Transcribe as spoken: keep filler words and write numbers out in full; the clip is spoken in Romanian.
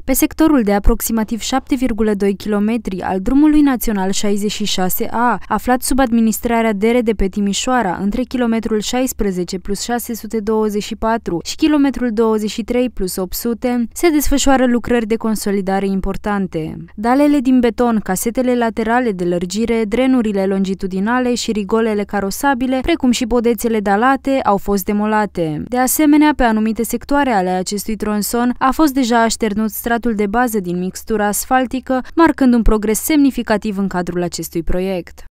Pe sectorul de aproximativ șapte virgulă doi kilometri al drumului național șaizeci și șase A, aflat sub administrarea D R D P Timișoara, între kilometrul șaisprezece plus șase sute douăzeci și patru și kilometrul douăzeci și trei plus opt sute, se desfășoară lucrări de consolidare importante. Dalele din beton, casetele laterale de lărgire, drenurile longitudinale și rigolele carosabile, precum și podețele dalate, au fost demolate. De asemenea, pe anumite sectoare ale acestui tronson a fost deja așternut stratul de bază din mixtura asfaltică, marcând un progres semnificativ în cadrul acestui proiect.